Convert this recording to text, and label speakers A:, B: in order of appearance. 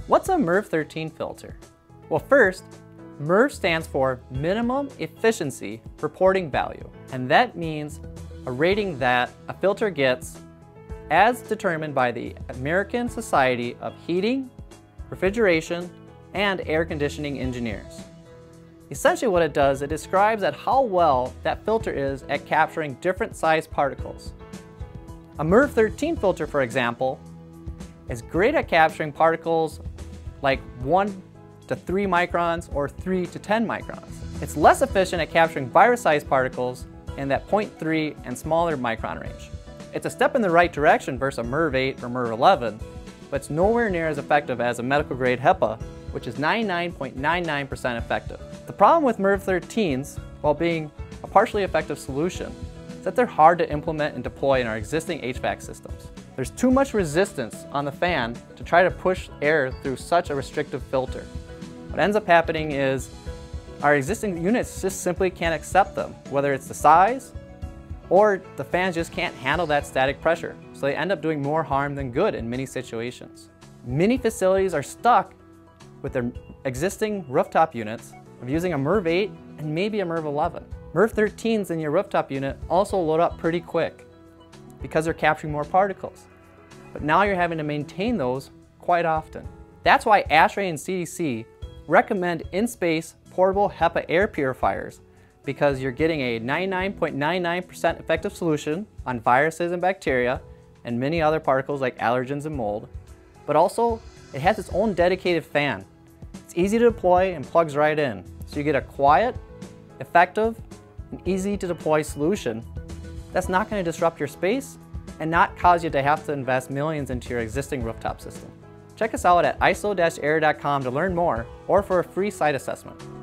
A: What's a MERV 13 filter? Well, first, MERV stands for Minimum Efficiency Reporting Value, and that means a rating that a filter gets as determined by the American Society of Heating, Refrigeration, and Air Conditioning Engineers. Essentially what it does, it describes at how well that filter is at capturing different size particles. A MERV 13 filter, for example, is great at capturing particles like 1 to 3 microns or 3 to 10 microns. It's less efficient at capturing virus-sized particles in that 0.3 and smaller micron range. It's a step in the right direction versus a MERV 8 or MERV 11, but it's nowhere near as effective as a medical-grade HEPA, which is 99.99% effective. The problem with MERV 13s, while being a partially effective solution, is that they're hard to implement and deploy in our existing HVAC systems. There's too much resistance on the fan to try to push air through such a restrictive filter. What ends up happening is our existing units just simply can't accept them, whether it's the size or the fans just can't handle that static pressure, so they end up doing more harm than good in many situations. Many facilities are stuck with their existing rooftop units of using a MERV 8 and maybe a MERV 11. MERV 13s in your rooftop unit also load up pretty quick because they're capturing more particles. But now you're having to maintain those quite often. That's why ASHRAE and CDC recommend in-space portable HEPA air purifiers, because you're getting a 99.99% effective solution on viruses and bacteria and many other particles like allergens and mold, but also it has its own dedicated fan. It's easy to deploy and plugs right in, so you get a quiet, effective, and easy to deploy solution that's not going to disrupt your space and not cause you to have to invest millions into your existing rooftop system. Check us out at ISO-Aire.com to learn more or for a free site assessment.